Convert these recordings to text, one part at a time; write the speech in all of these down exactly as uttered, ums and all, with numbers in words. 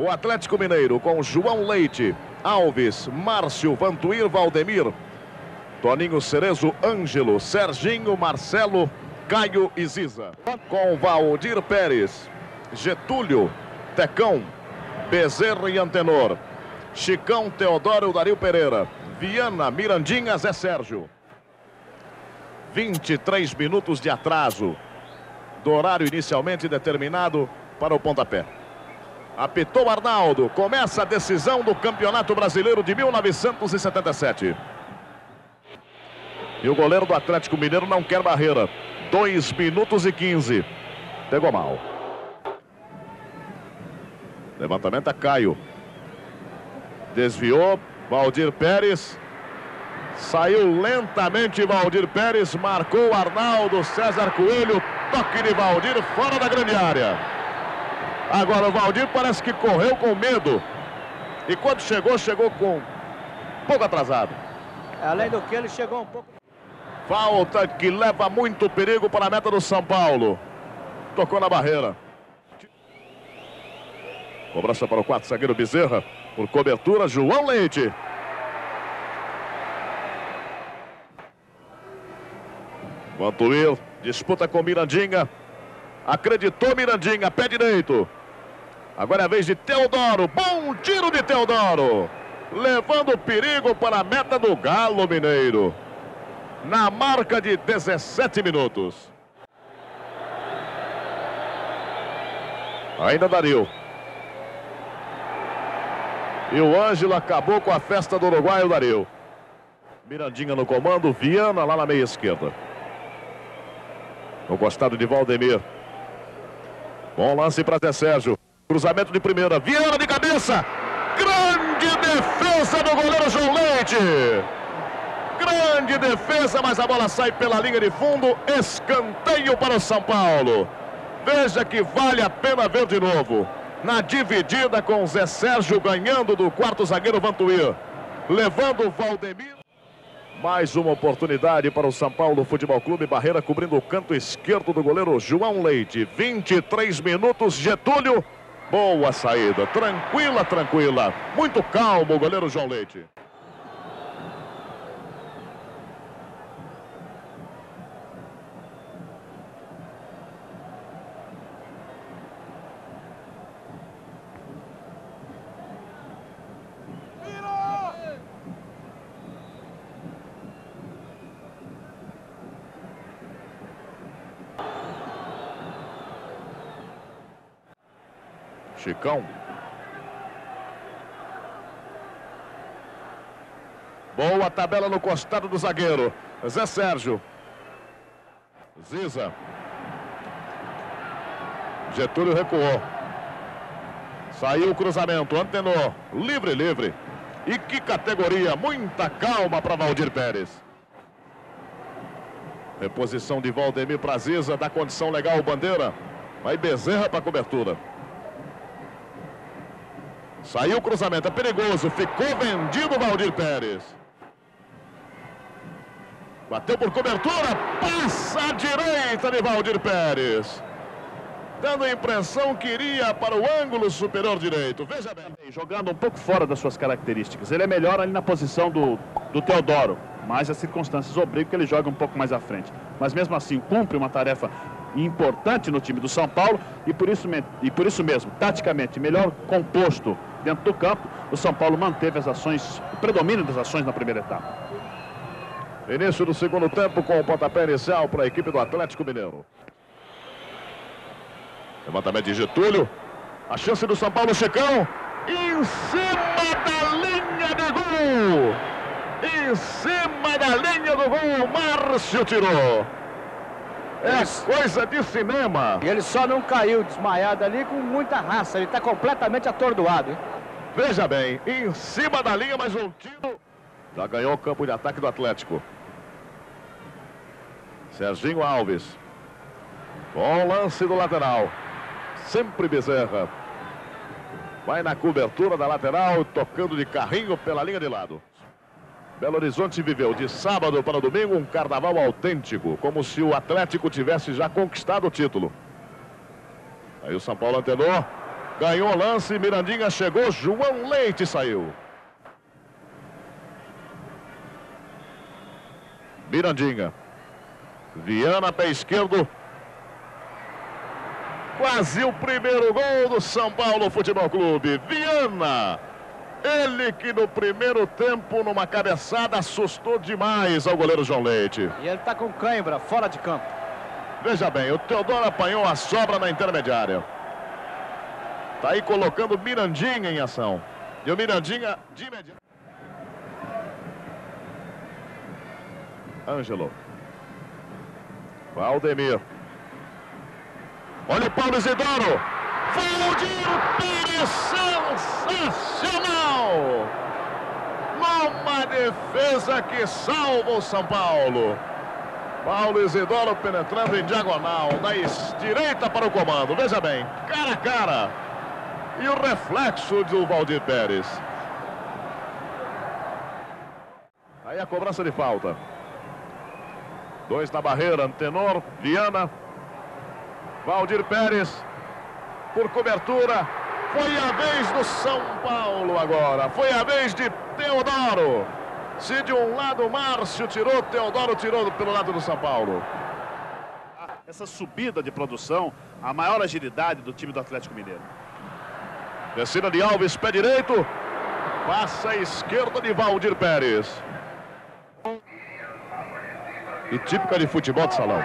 O Atlético Mineiro com João Leite, Alves, Márcio, Vantuir, Valdemir, Toninho Cerezo, Ângelo, Serginho, Marcelo, Caio e Ziza. Com Valdir Pérez, Getúlio, Tecão, Bezerra e Antenor, Chicão, Teodoro, Dario Pereira, Viana, Mirandinha, Zé Sérgio. vinte e três minutos de atraso do horário inicialmente determinado para o pontapé. Apitou Arnaldo. Começa a decisão do Campeonato Brasileiro de mil novecentos e setenta e sete. E o goleiro do Atlético Mineiro não quer barreira. dois minutos e quinze. Pegou mal. Levantamento a Caio. Desviou. Valdir Pérez. Saiu lentamente Valdir Pérez. Marcou Arnaldo. César Coelho. Toque de Valdir fora da grande área. Agora o Valdir parece que correu com medo. E quando chegou, chegou com um pouco atrasado. Além do que ele chegou um pouco... Falta que leva muito perigo para a meta do São Paulo. Tocou na barreira. Cobrança para o quarto zagueiro Bezerra. Por cobertura, João Leite. Vantuir disputa com Mirandinha. Acreditou Mirandinha, pé direito. Agora é a vez de Teodoro. Bom tiro de Teodoro. Levando perigo para a meta do Galo Mineiro. Na marca de dezessete minutos. Ainda Dario. E o Ângelo acabou com a festa do Uruguai, o Dario. Mirandinha no comando, Viana lá na meia esquerda. No costado de Valdemir. Bom lance para Zé Sérgio. Cruzamento de primeira. Viana de cabeça. Grande defesa do goleiro João Leite. Grande defesa, mas a bola sai pela linha de fundo. Escanteio para o São Paulo. Veja que vale a pena ver de novo. Na dividida com Zé Sérgio ganhando do quarto zagueiro Vantuir. Levando o Valdemir. Mais uma oportunidade para o São Paulo Futebol Clube. Barreira cobrindo o canto esquerdo do goleiro João Leite. vinte e três minutos, Getúlio. Boa saída. Tranquila, tranquila. Muito calmo o goleiro João Leite. Chicão. Boa tabela no costado do zagueiro. Zé Sérgio. Ziza. Getúlio recuou. Saiu o cruzamento. Antenor. Livre, livre. E que categoria. Muita calma para Valdir Pérez. Reposição de Valdemir para Ziza. Dá condição legal o Bandeira. Vai Bezerra para cobertura. Saiu o cruzamento, é perigoso. Ficou vendido o Valdir Pérez. Bateu por cobertura. Passa à direita de Valdir Pérez. Dando a impressão que iria para o ângulo superior direito. Veja bem. Jogando um pouco fora das suas características. Ele é melhor ali na posição do, do Teodoro. Mas as circunstâncias obrigam que ele jogue um pouco mais à frente. Mas mesmo assim, cumpre uma tarefa importante no time do São Paulo. E por isso, e por isso mesmo, taticamente, melhor composto dentro do campo, o São Paulo manteve as ações, o predomínio das ações na primeira etapa. Início do segundo tempo com o pontapé inicial para a equipe do Atlético Mineiro. Levantamento de Getúlio. A chance do São Paulo, Chicão. Em cima da linha de gol. Em cima da linha do gol, Márcio tirou. É coisa de cinema. E ele só não caiu desmaiado ali com muita raça. Ele está completamente atordoado, hein? Veja bem, em cima da linha, mas um tiro. Já ganhou o campo de ataque do Atlético. Serginho Alves. Bom lance do lateral. Sempre Bezerra. Vai na cobertura da lateral, tocando de carrinho pela linha de lado. Belo Horizonte viveu de sábado para domingo um carnaval autêntico, como se o Atlético tivesse já conquistado o título. Aí o São Paulo Antenor. Ganhou o lance, Mirandinha chegou, João Leite saiu. Mirandinha. Viana, pé esquerdo. Quase o primeiro gol do São Paulo Futebol Clube. Viana. Ele que no primeiro tempo, numa cabeçada, assustou demais ao goleiro João Leite. E ele tá com cãibra, fora de campo. Veja bem, o Teodoro apanhou a sobra na intermediária. Tá aí colocando Mirandinha em ação. E o Mirandinha de imediato. Ângelo. Valdemir. Olha o Paulo Isidoro. Valdir Pérez, sensacional! Numa defesa que salva o São Paulo. Paulo Isidoro penetrando em diagonal, da direita para o comando. Veja bem, cara a cara. E o reflexo do Valdir Pérez. Aí a cobrança de falta. Dois na barreira, Antenor, Viana. Valdir Pérez. Por cobertura, foi a vez do São Paulo agora, foi a vez de Teodoro. Se de um lado Márcio tirou, Teodoro tirou pelo lado do São Paulo. Essa subida de produção, a maior agilidade do time do Atlético Mineiro. Descida de Alves, pé direito, passa a esquerda de Valdir Pérez. E típica de futebol de salão.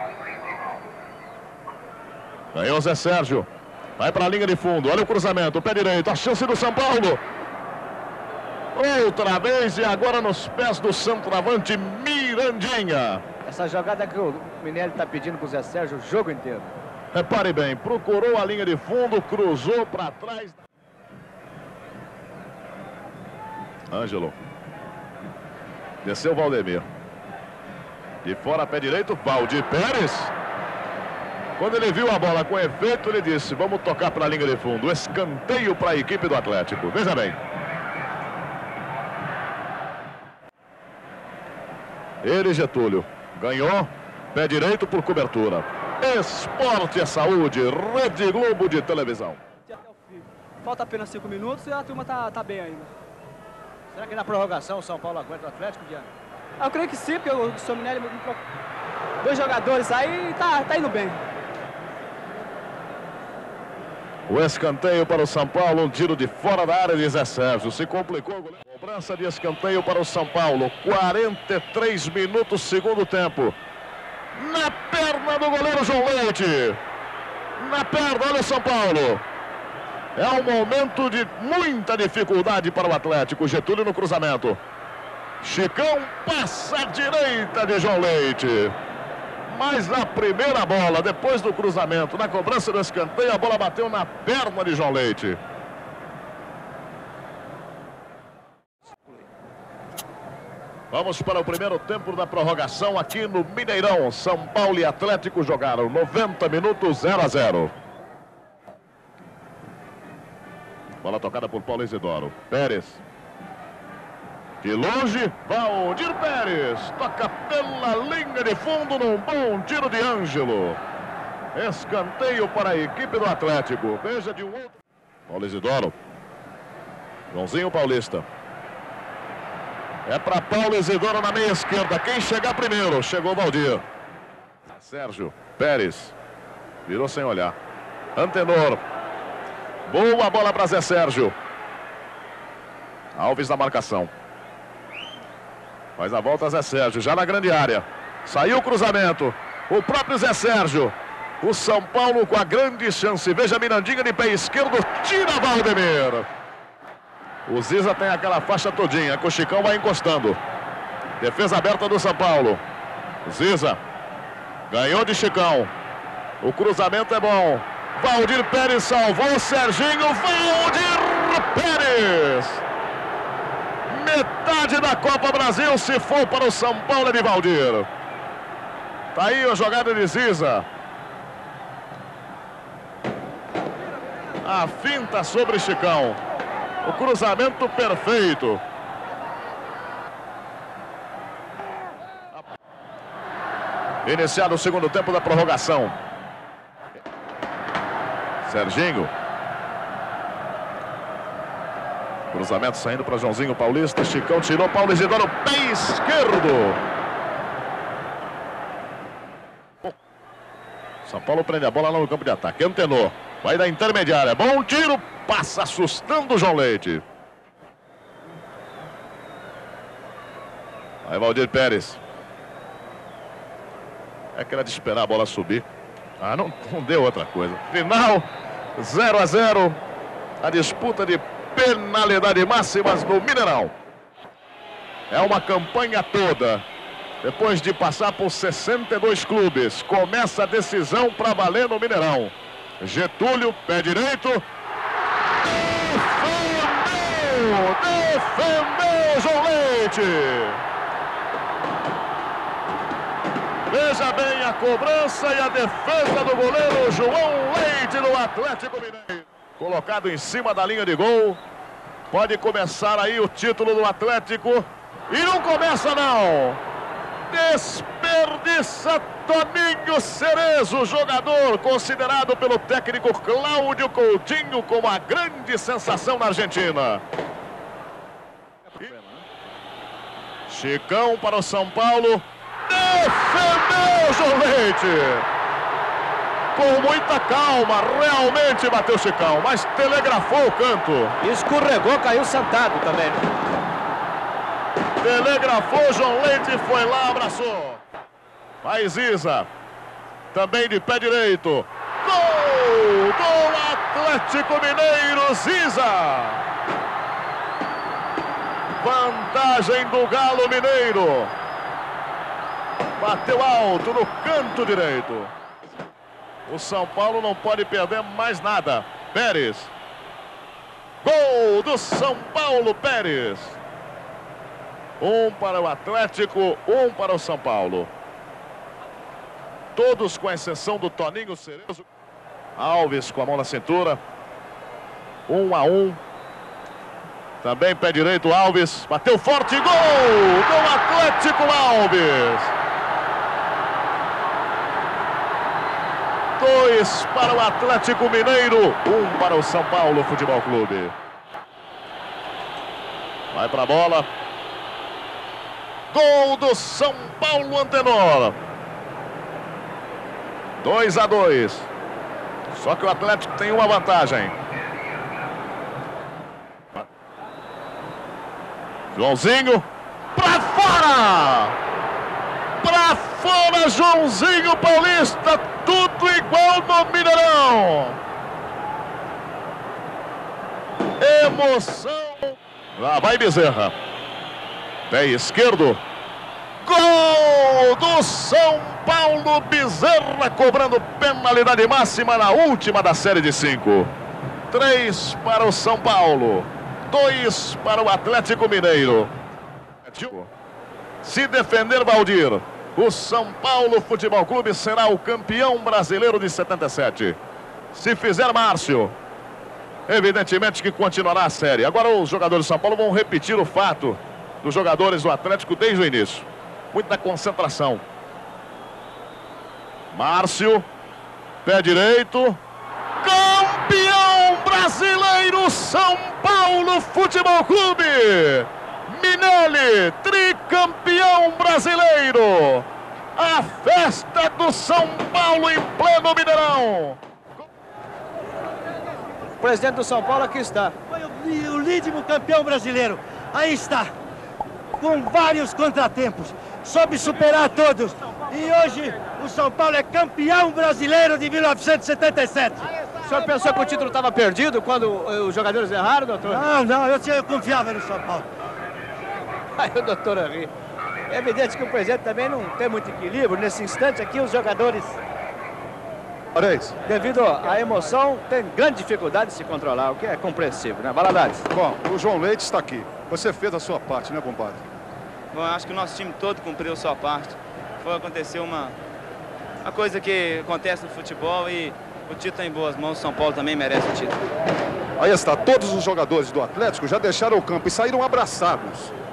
Ganhou Zé Sérgio. Vai para a linha de fundo, olha o cruzamento, pé direito, a chance do São Paulo. Outra vez e agora nos pés do centroavante Mirandinha. Essa jogada que o Minelli está pedindo para o Zé Sérgio o jogo inteiro. Repare bem, procurou a linha de fundo, cruzou para trás. Ângelo. Desceu Valdemir. De fora, pé direito, Valdir Pérez. Quando ele viu a bola com efeito, ele disse, vamos tocar para a linha de fundo. Escanteio para a equipe do Atlético. Veja bem. Ele, Getúlio, ganhou, pé direito por cobertura. Esporte é saúde, Rede Globo de televisão. Falta apenas cinco minutos e a turma tá, tá bem ainda. Será que na prorrogação o São Paulo aguenta o Atlético, Diana? Ah, eu creio que sim, porque o São Minelli, dois jogadores aí, tá, tá indo bem. O escanteio para o São Paulo, um tiro de fora da área de Zé Sérgio. Se complicou o goleiro. Cobrança de escanteio para o São Paulo. quarenta e três minutos, segundo tempo. Na perna do goleiro João Leite. Na perna, olha o São Paulo. É um momento de muita dificuldade para o Atlético. Getúlio no cruzamento. Chicão passa à direita de João Leite. Mas na primeira bola, depois do cruzamento, na cobrança do escanteio, a bola bateu na perna de João Leite. Vamos para o primeiro tempo da prorrogação aqui no Mineirão. São Paulo e Atlético jogaram noventa minutos, zero a zero. Bola tocada por Paulo Isidoro. Pérez. De longe, Valdir Pérez. Toca pela linha de fundo num bom tiro de Ângelo. Escanteio para a equipe do Atlético. Veja de um outro. Paulo Isidoro. Joãozinho Paulista. É para Paulo Isidoro na meia esquerda. Quem chegar primeiro? Chegou Valdir. Sérgio Pérez. Virou sem olhar. Antenor. Boa bola para Zé Sérgio. Alves na marcação. Faz a volta Zé Sérgio, já na grande área. Saiu o cruzamento. O próprio Zé Sérgio. O São Paulo com a grande chance. Veja Mirandinha de pé esquerdo. Tira Valdemir. O Ziza tem aquela faixa todinha. O Chicão vai encostando. Defesa aberta do São Paulo. Ziza. Ganhou de Chicão. O cruzamento é bom. Valdir Pérez salvou. Serginho. Valdir Pérez. Metade da Copa Brasil, se for para o São Paulo, é de Valdir. Tá aí a jogada de Ziza. A finta sobre Chicão. O cruzamento perfeito. Iniciado o segundo tempo da prorrogação. Serginho. Cruzamento saindo para Joãozinho Paulista. Chicão tirou, Paulo Isidoro, pé esquerdo. São Paulo prende a bola lá no campo de ataque. Antenor, vai da intermediária. Bom tiro, passa assustando o João Leite. Aí Valdir Pérez. É que era de esperar a bola subir. Ah, não, não deu outra coisa. Final, zero a zero. A disputa de penalidade máximas no Mineirão. É uma campanha toda. Depois de passar por sessenta e dois clubes, começa a decisão para valer no Mineirão. Getúlio, pé direito. Defendeu! Defendeu João Leite! Veja bem a cobrança e a defesa do goleiro João Leite do Atlético Mineiro. Colocado em cima da linha de gol. Pode começar aí o título do Atlético. E não começa não. Desperdiça Toninho Cerezo, jogador considerado pelo técnico Cláudio Coutinho como a grande sensação na Argentina. Chicão para o São Paulo. Defendeu João Leite. Com muita calma, realmente bateu Chicão, mas telegrafou o canto. Escorregou, caiu sentado também. Telegrafou João Leite, foi lá, abraçou. Faz Isa. Também de pé direito. Gol do Atlético Mineiro, Ziza. Vantagem do Galo Mineiro. Bateu alto no canto direito. O São Paulo não pode perder mais nada. Pérez. Gol do São Paulo, Pérez. Um para o Atlético, um para o São Paulo. Todos com exceção do Toninho Cerezo. Alves com a mão na cintura. Um a um. Também pé direito, Alves. Bateu forte, gol do Atlético, Alves. Dois para o Atlético Mineiro, um para o São Paulo Futebol Clube. Vai para a bola. Gol do São Paulo, Antenor. dois a dois. Só que o Atlético tem uma vantagem. Joãozinho. Para fora! Para fora, Joãozinho Paulista. Tudo igual no Mineirão. Emoção. Lá vai Bezerra. Pé esquerdo. Gol do São Paulo. Bezerra cobrando penalidade máxima na última da série de cinco. Três para o São Paulo. Dois para o Atlético Mineiro. Se defender Valdir, o São Paulo Futebol Clube será o campeão brasileiro de setenta e sete. Se fizer Márcio, evidentemente que continuará a série. Agora os jogadores do São Paulo vão repetir o fato dos jogadores do Atlético desde o início. Muita concentração. Márcio, pé direito. Campeão brasileiro, São Paulo Futebol Clube. Minelli, tricampeão brasileiro. A festa do São Paulo em pleno Mineirão. O presidente do São Paulo aqui está. Foi o, o lídimo campeão brasileiro. Aí está. Com vários contratempos. Soube superar todos. E hoje o São Paulo é campeão brasileiro de mil novecentos e setenta e sete. O senhor pensou que o título estava perdido quando os jogadores erraram, doutor? Não, não, eu, eu confiava no São Paulo. Aí o doutor ri. É evidente que o presidente também não tem muito equilíbrio. Nesse instante aqui, os jogadores, devido à emoção, têm grande dificuldade de se controlar, o que é compreensível, né? Valadares. Bom, o João Leite está aqui. Você fez a sua parte, né, compadre? Bom, acho que o nosso time todo cumpriu a sua parte. Foi acontecer uma, uma coisa que acontece no futebol e o título está em boas mãos. O São Paulo também merece o título. Aí está, todos os jogadores do Atlético já deixaram o campo e saíram abraçados.